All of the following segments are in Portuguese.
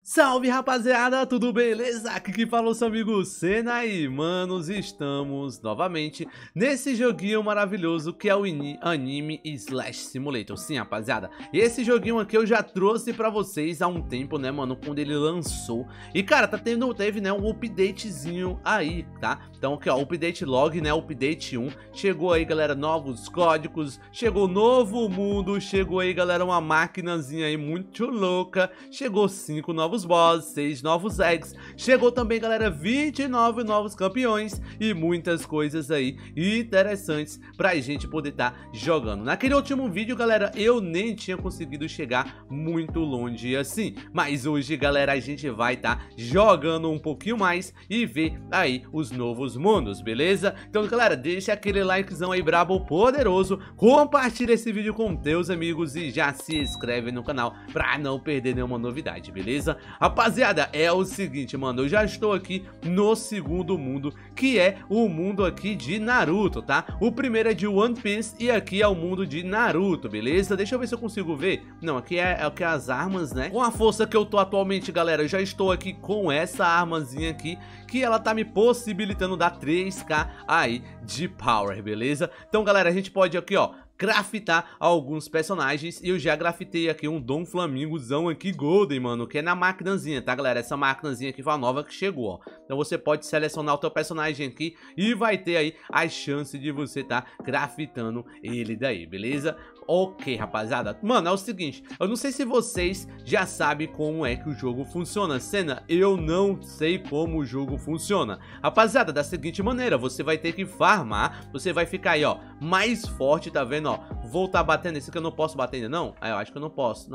Salve rapaziada, tudo beleza? Aqui que fala o seu amigo Senna e manos, estamos novamente nesse joguinho maravilhoso que é o Anime Slash Simulator. Sim rapaziada, esse joguinho aqui eu já trouxe pra vocês há um tempo, né mano, quando ele lançou. E cara, teve né, um updatezinho aí, tá? Então aqui ó, update log, né, update 1. Chegou aí galera, novos códigos, chegou novo mundo, chegou aí galera, uma maquinazinha aí muito louca. Chegou 5 novos boss, 6 novos eggs, chegou também galera 29 novos campeões e muitas coisas aí interessantes pra gente poder estar jogando. Naquele último vídeo galera, eu nem tinha conseguido chegar muito longe assim, mas hoje galera a gente vai estar jogando um pouquinho mais e ver aí os novos mundos, beleza? Então galera, deixa aquele likezão aí brabo poderoso, compartilha esse vídeo com teus amigos e já se inscreve no canal pra não perder nenhuma novidade, beleza? Rapaziada, é o seguinte, mano, eu já estou aqui no segundo mundo, que é o mundo aqui de Naruto, tá? O primeiro é de One Piece e aqui é o mundo de Naruto, beleza? Deixa eu ver se eu consigo ver. Não, aqui é as armas, né? Com a força que eu tô atualmente, galera, eu já estou aqui com essa armazinha aqui, que ela tá me possibilitando dar 3k aí de power, beleza? Então, galera, a gente pode aqui, ó, craftar alguns personagens. E eu já grafitei aqui um Dom Flamingozão aqui Golden, mano, que é na maquinazinha, tá galera? Essa maquinazinha aqui foi a nova que chegou, ó. Então você pode selecionar o teu personagem aqui e vai ter aí a chance de você tá grafitando ele daí, beleza? Ok, rapaziada. Mano, é o seguinte, eu não sei se vocês já sabem como é que o jogo funciona. Senna, eu não sei como o jogo funciona. Rapaziada, da seguinte maneira, você vai ter que farmar, você vai ficar aí, ó, mais forte, tá vendo, ó? Vou tá batendo, esse aqui eu não posso bater ainda, não? Ah, eu acho que eu não posso,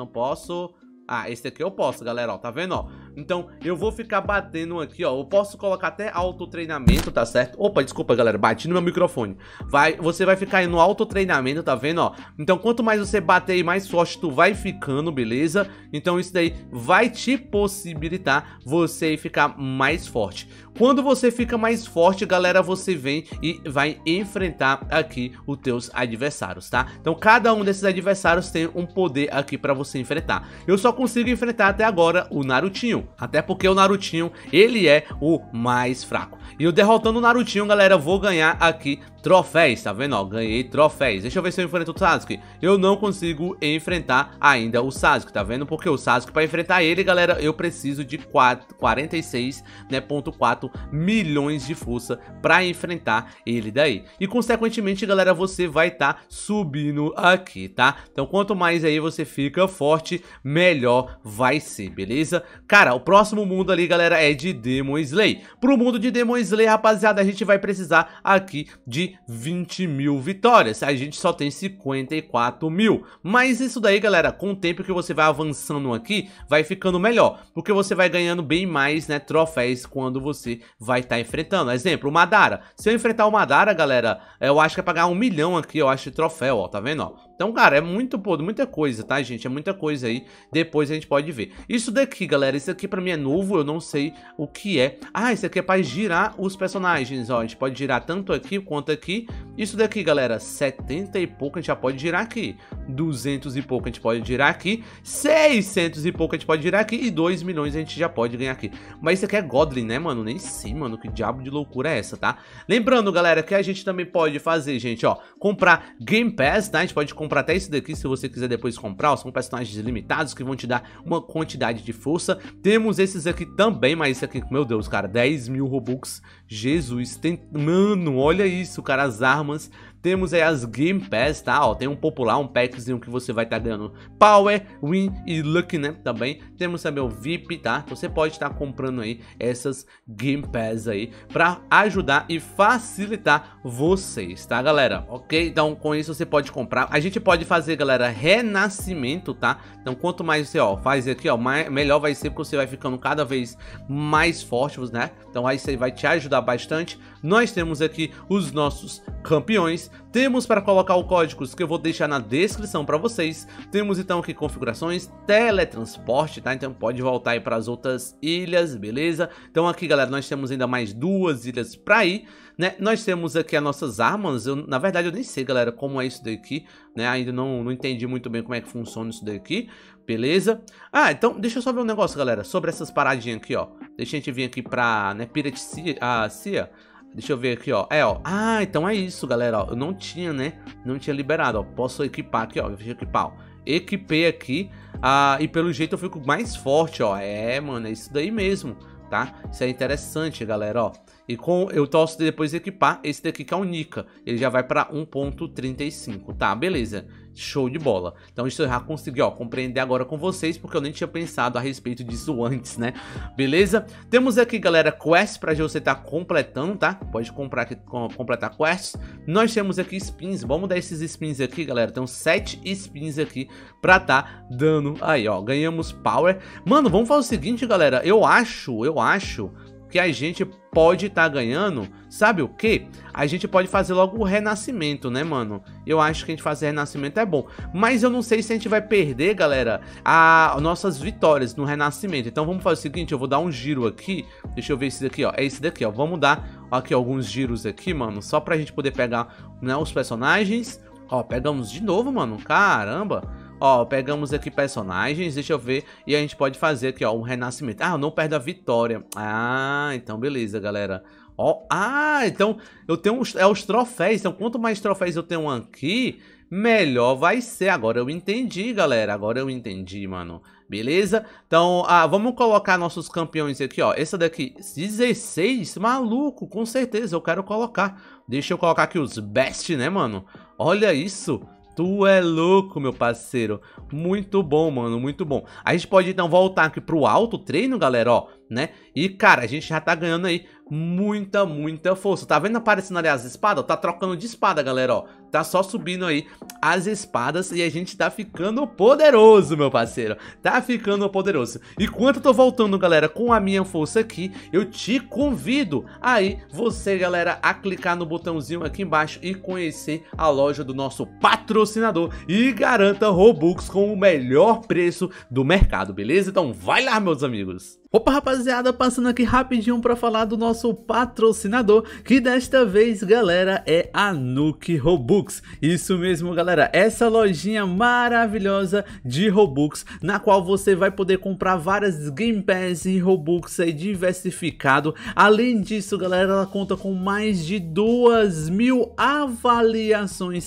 Ah, esse aqui eu posso, galera, ó, tá vendo, ó? Então, eu vou ficar batendo aqui, ó. Eu posso colocar até autotreinamento, tá certo? Opa, desculpa, galera, bati no meu microfone. Você vai ficar aí no autotreinamento, tá vendo, ó? Então, quanto mais você bater aí, mais forte tu vai ficando, beleza? Então, isso daí vai te possibilitar você ficar mais forte. Quando você fica mais forte, galera, você vem e vai enfrentar aqui os teus adversários, tá? Então, cada um desses adversários tem um poder aqui pra você enfrentar. Eu só consigo enfrentar até agora o Narutinho, até porque o Narutinho, ele é o mais fraco. E eu derrotando o Narutinho, galera, vou ganhar aqui troféus, tá vendo, ó? Ganhei troféus. Deixa eu ver se eu enfrento o Sasuke. Eu não consigo enfrentar ainda o Sasuke, tá vendo? Porque o Sasuke, pra enfrentar ele, galera, eu preciso de 46,4 milhões de força pra enfrentar ele daí. E, consequentemente, galera, você vai estar subindo aqui, tá? Então, quanto mais aí você fica forte, melhor vai ser, beleza? Cara, o próximo mundo ali, galera, é de Demon Slayer. Pro mundo de Demon Slayer, rapaziada, a gente vai precisar aqui de 20 mil vitórias. A gente só tem 54 mil. Mas isso daí, galera, com o tempo que você vai avançando aqui, vai ficando melhor. Porque você vai ganhando bem mais, né, troféus quando você vai estar enfrentando. Exemplo, o Madara. Se eu enfrentar o Madara, galera, eu acho que é pagar 1 milhão aqui, eu acho, de troféu, ó, tá vendo, ó? Então, cara, é muita coisa, tá, gente? É muita coisa aí. Depois a gente pode ver. Isso daqui, galera, isso aqui pra mim é novo, eu não sei o que é. Ah, isso aqui é pra girar os personagens, ó. A gente pode girar tanto aqui quanto aqui. Isso daqui, galera, 70 e pouco a gente já pode girar aqui. 200 e pouco a gente pode girar aqui. 600 e pouco a gente pode girar aqui. E 2 milhões a gente já pode ganhar aqui. Mas isso aqui é Godly, né, mano? Nem sei, mano, que diabo de loucura é essa, tá? Lembrando, galera, que a gente também pode fazer, gente, ó, comprar Game Pass, tá? A gente pode comprar até isso daqui se você quiser depois comprar, ó, são personagens limitados que vão te dar uma quantidade de força. Temos esses aqui também, mas esse aqui, meu Deus, cara, 10 mil Robux, Jesus, tem, mano, olha isso, cara, as armas. Temos aí as Game Pass, tá? Ó, tem um popular, um packzinho que você vai estar ganhando Power, Win e Luck, né? Também. Temos também o VIP, tá? Você pode estar comprando aí essas Game Pass aí pra ajudar e facilitar vocês, tá, galera? Ok? Então, com isso você pode comprar. A gente pode fazer, galera, renascimento, tá? Então, quanto mais você, ó, faz aqui, ó, melhor vai ser, porque você vai ficando cada vez mais forte, né? Então, aí você vai te ajudar bastante. Nós temos aqui os nossos campeões. temos para colocar o códigos que eu vou deixar na descrição para vocês. Temos então aqui configurações, teletransporte, tá? Então pode voltar aí para as outras ilhas, beleza? Então aqui, galera, nós temos ainda mais 2 ilhas para ir, né? Nós temos aqui as nossas armas. Na verdade eu nem sei, galera, como é isso daqui, né? Ainda não entendi muito bem como é que funciona isso daqui, beleza? Ah, então deixa eu só ver um negócio, galera, sobre essas paradinhas aqui, ó. Deixa a gente vir aqui pra, né, Pirate Sea. Deixa eu ver aqui, ó. Ó. Ah, então é isso, galera, ó. Eu não tinha, né? Não tinha liberado, ó. Posso equipar aqui, ó. Deixa eu equipar, ó. Equipei aqui. E pelo jeito eu fico mais forte, ó. É, mano, é isso daí mesmo, tá? Isso é interessante, galera, ó. E eu posso depois equipar esse daqui que é o Nika. Ele já vai para 1.35, tá? Beleza. Show de bola. Então isso eu já consegui, ó, compreender agora com vocês, porque eu nem tinha pensado a respeito disso antes, né? Beleza? Temos aqui, galera, quests pra você tá completando, tá? Pode comprar aqui, completar quests. Nós temos aqui spins. Vamos dar esses spins aqui, galera. Tem 7 spins aqui pra tá dando. Aí, ó, ganhamos power. Mano, vamos fazer o seguinte, galera. Eu acho que a gente pode estar ganhando, sabe o que? A gente pode fazer logo o renascimento, né, mano? Eu acho que a gente fazer renascimento é bom. Mas eu não sei se a gente vai perder, galera, as nossas vitórias no renascimento. Então vamos fazer o seguinte, eu vou dar um giro aqui. Deixa eu ver esse daqui, ó. É esse daqui, ó. Vamos dar aqui alguns giros aqui, mano. Só pra gente poder pegar, né, os personagens. Ó, pegamos de novo, mano. Caramba. Ó, pegamos aqui personagens, deixa eu ver. E a gente pode fazer aqui, ó, um renascimento. Ah, eu não perdo a vitória. Ah, então beleza, galera. Ó, então eu tenho os troféus. Então quanto mais troféus eu tenho aqui, melhor vai ser. Agora eu entendi, galera. Agora eu entendi, mano. Beleza? Então, vamos colocar nossos campeões aqui, ó. Essa daqui, 16, maluco, com certeza eu quero colocar. Deixa eu colocar aqui os best, né, mano? Olha isso. Tu é louco, meu parceiro. Muito bom, mano, muito bom. A gente pode, então, voltar aqui pro alto treino, galera, ó, né? E, cara, a gente já tá ganhando aí muita força. Tá vendo aparecendo ali as espadas? Tá trocando de espada, galera, ó. Tá só subindo aí as espadas e a gente tá ficando poderoso, meu parceiro. Tá ficando poderoso. Enquanto eu tô voltando, galera, com a minha força aqui, eu te convido aí, você, galera, a clicar no botãozinho aqui embaixo e conhecer a loja do nosso patrocinador e garanta Robux com o melhor preço do mercado, beleza? Então vai lá, meus amigos. Opa, rapaziada, passando aqui rapidinho para falar do nosso patrocinador, que desta vez, galera, é a Nuke Robux. Isso mesmo, galera, essa lojinha maravilhosa de Robux, na qual você vai poder comprar várias Game Pass e Robux aí diversificado. Além disso, galera, ela conta com mais de 2.000 avaliações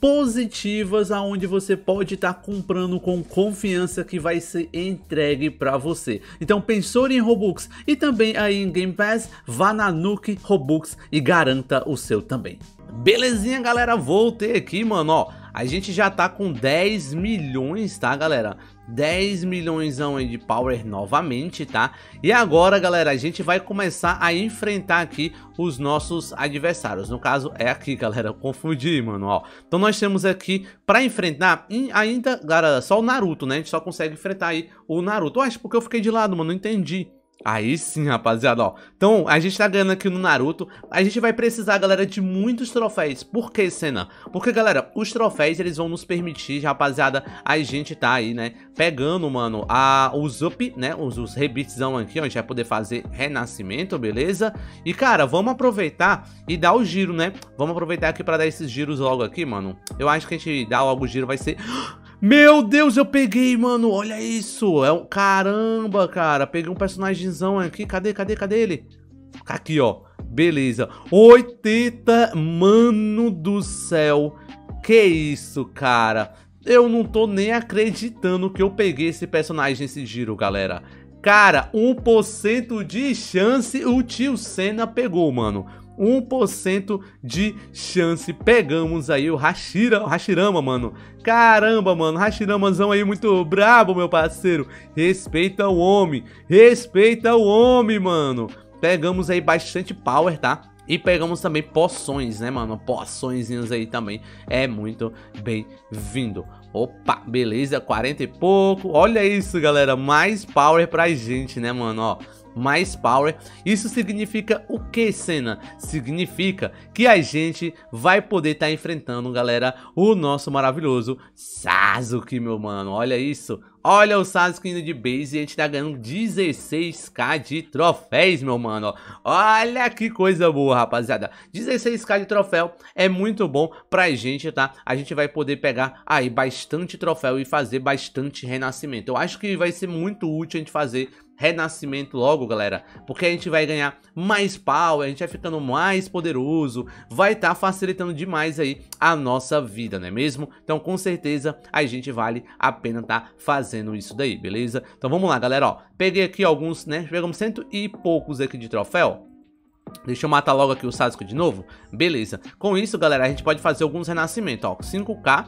positivas, aonde você pode estar comprando com confiança que vai ser entregue para você. Então pensou em Robux e também aí em Game Pass, vá na Nuke Robux e garanta o seu também. Belezinha, galera, voltei aqui, mano, ó. A gente já tá com 10 milhões, tá, galera? 10 milhões aí de power novamente, tá? E agora, galera, a gente vai começar a enfrentar aqui os nossos adversários. No caso, é aqui, galera, eu confundi, mano, ó. Então nós temos aqui, pra enfrentar, ainda, galera, só o Naruto, né? A gente só consegue enfrentar aí o Naruto. Eu acho porque eu fiquei de lado, mano, não entendi. Aí sim, rapaziada, ó. Então, a gente tá ganhando aqui no Naruto. A gente vai precisar, galera, de muitos troféus. Por que, Senna? Porque, galera, os troféus, eles vão nos permitir, rapaziada, a gente tá aí, né, pegando, mano, os up, né, os rebitzão aqui, ó. A gente vai poder fazer renascimento, beleza? E, cara, vamos aproveitar e dar o giro, né? Vamos aproveitar aqui pra dar esses giros logo aqui, mano. Eu acho que a gente dá logo o giro, vai ser... Meu Deus, eu peguei, mano, olha isso. Caramba, cara, peguei um personagemzão aqui. Cadê ele? Aqui, ó, beleza. 80, mano do céu. Que isso, cara. Eu não tô nem acreditando que eu peguei esse personagem nesse giro, galera. Cara, 1% de chance o tio Senna pegou, mano. 1% de chance. Pegamos aí o Hashirama, mano. Caramba, mano. Hashiramazão aí muito brabo, meu parceiro. Respeita o homem. Respeita o homem, mano. Pegamos aí bastante power, tá? E pegamos também poções, né, mano? Poçõezinhos aí também. É muito bem-vindo. Opa, beleza. 40 e pouco. Olha isso, galera. Mais power pra gente, né, mano? Ó. mais power. Isso significa o que, Senna? Significa que a gente vai poder estar enfrentando, galera, o nosso maravilhoso Sasuke, meu mano. Olha isso. Olha o Sasuke indo de base e a gente tá ganhando 16k de troféus, meu mano. Olha que coisa boa, rapaziada. 16k de troféu é muito bom pra gente, tá? A gente vai poder pegar aí bastante troféu e fazer bastante renascimento. Eu acho que vai ser muito útil a gente fazer renascimento logo, galera, porque a gente vai ganhar mais power, a gente vai ficando mais poderoso, vai estar facilitando demais aí a nossa vida, não é mesmo? Então com certeza a gente vale a pena estar fazendo isso daí, beleza? Então vamos lá, galera, ó, peguei aqui alguns, né, pegamos 100 e poucos aqui de troféu. Deixa eu matar logo aqui o Sasuke de novo, beleza? Com isso, galera, a gente pode fazer alguns renascimentos, ó, 5k,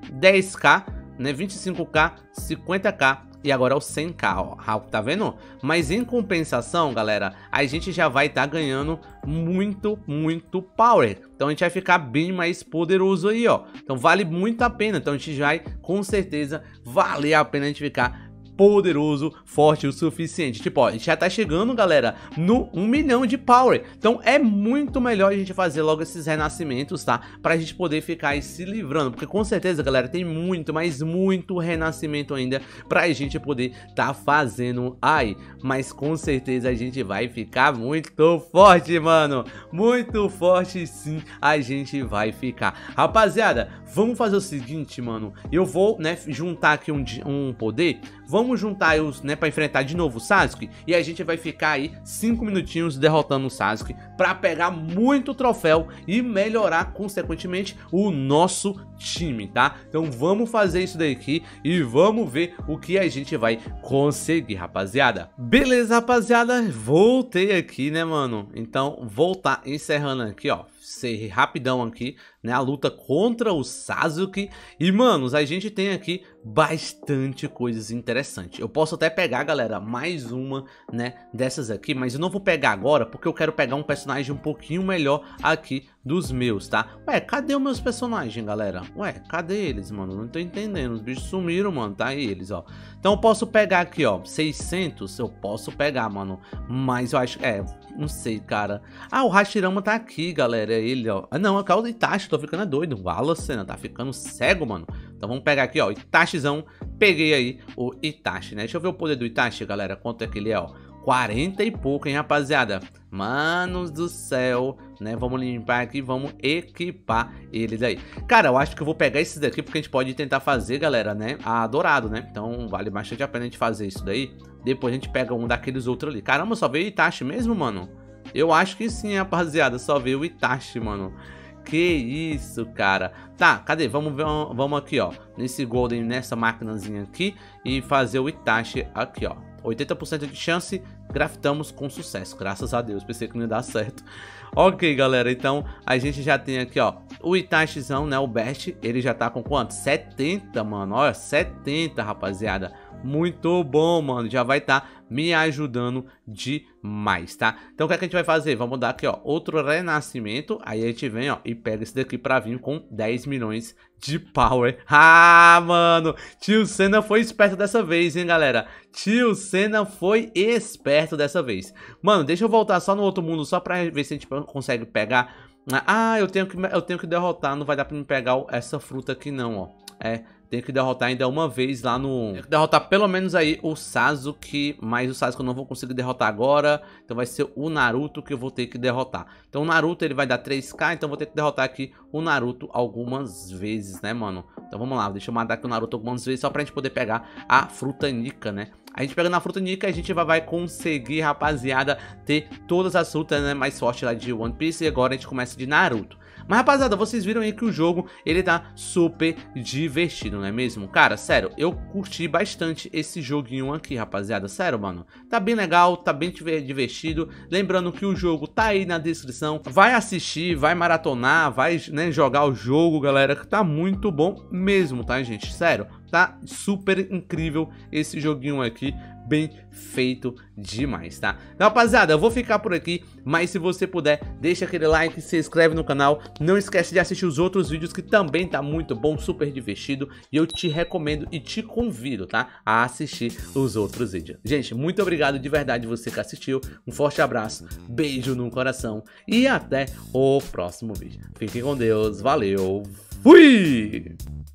10k, né, 25k, 50k, e agora é o 100k, ó, tá vendo? Mas em compensação, galera, a gente já vai estar ganhando muito power. Então a gente vai ficar bem mais poderoso aí, ó. Então vale muito a pena. Então a gente vai, com certeza, valer a pena a gente ficar poderoso, forte o suficiente. Tipo, ó, a gente já tá chegando, galera, no 1 milhão de power. Então é muito melhor a gente fazer logo esses renascimentos, tá? Pra gente poder ficar aí se livrando. Porque com certeza, galera, tem muito, mas muito renascimento ainda pra gente poder tá fazendo aí. Mas com certeza a gente vai ficar muito forte, mano. Muito forte, sim, a gente vai ficar. Rapaziada, vamos fazer o seguinte, mano. Eu vou, né, juntar aqui um poder. Vamos juntar os, né, pra enfrentar de novo o Sasuke. E a gente vai ficar aí 5 minutinhos derrotando o Sasuke pra pegar muito troféu e melhorar, consequentemente, o nosso time, tá? Então vamos fazer isso daqui e vamos ver o que a gente vai conseguir, rapaziada. Beleza, rapaziada, voltei aqui, né, mano? Então vou tá encerrando aqui, ó, ser rapidão aqui, né, a luta contra o Sasuke. E, manos, a gente tem aqui bastante coisas interessantes. Eu posso até pegar, galera, mais uma, né, dessas aqui, mas eu não vou pegar agora, porque eu quero pegar um personagem um pouquinho melhor aqui dos meus, tá? Ué, cadê os meus personagens, galera? Ué, cadê eles, mano? Não tô entendendo, os bichos sumiram, mano, tá aí eles, ó. Então eu posso pegar aqui, ó, 600, eu posso pegar, mano, mas eu acho, não sei, cara. Ah, o Hashirama tá aqui, galera, é ele, ó. Ah, não, é o Itachi, tô ficando doido. Fala, Senna, tá ficando cego, mano. Então vamos pegar aqui, ó, Itachizão. Peguei aí o Itachi, né? Deixa eu ver o poder do Itachi, galera, quanto é que ele é, ó. 40 e pouco, hein, rapaziada. Manos do céu, né? Vamos limpar aqui, vamos equipar ele daí. Cara, eu acho que eu vou pegar esses daqui, porque a gente pode tentar fazer, galera, né? A dourado, né? Então vale bastante a pena a gente fazer isso daí. Depois a gente pega um daqueles outros ali. Caramba, só veio o Itachi mesmo, mano? Eu acho que sim, rapaziada. Só veio o Itachi, mano. Que isso, cara. Tá, cadê? Vamos ver, vamos aqui, ó. Nesse Golden, nessa maquinazinha aqui. E fazer o Itachi aqui, ó. 80% de chance, craftamos com sucesso. Graças a Deus, pensei que não ia dar certo. Ok, galera, então a gente já tem aqui, ó, o Itachizão, né, o Best. Ele já tá com quanto? 70, mano. Olha, 70, rapaziada. Muito bom, mano. Já vai estar me ajudando demais, tá? Então o que é que a gente vai fazer? Vamos dar aqui, ó, outro renascimento. Aí a gente vem, ó, e pega esse daqui pra vir com 10 milhões de power. Ah, mano, tio Senna foi esperto dessa vez, hein, galera? Tio Senna foi esperto dessa vez. Mano, deixa eu voltar só no outro mundo, só pra ver se a gente consegue pegar. Ah, eu tenho que derrotar, não vai dar pra me pegar essa fruta aqui não, ó. Tem que derrotar ainda uma vez lá no... Tem que derrotar pelo menos aí o Sasuke, mas o Sasuke eu não vou conseguir derrotar agora. Então vai ser o Naruto que eu vou ter que derrotar. Então o Naruto ele vai dar 3k, então eu vou ter que derrotar aqui o Naruto algumas vezes, né, mano? Então vamos lá, deixa eu matar aqui o Naruto algumas vezes só pra gente poder pegar a fruta Nika, né? A gente pegando a fruta Nika, a gente vai conseguir, rapaziada, ter todas as frutas, né, mais fortes lá de One Piece. E agora a gente começa de Naruto. Mas, rapaziada, vocês viram aí que o jogo, ele tá super divertido, não é mesmo? Cara, sério, eu curti bastante esse joguinho aqui, rapaziada. Sério, mano, tá bem legal, tá bem divertido. Lembrando que o jogo tá aí na descrição. Vai assistir, vai maratonar, vai, né, jogar o jogo, galera, que tá muito bom mesmo, tá, gente? Sério. tá super incrível esse joguinho aqui, bem feito demais, tá? Então, rapaziada, eu vou ficar por aqui, mas se você puder, deixa aquele like, se inscreve no canal, não esquece de assistir os outros vídeos que também tá muito bom, super divertido, e eu te recomendo e te convido, tá? A assistir os outros vídeos. Gente, muito obrigado de verdade você que assistiu, um forte abraço, beijo no coração e até o próximo vídeo. Fiquem com Deus, valeu, fui!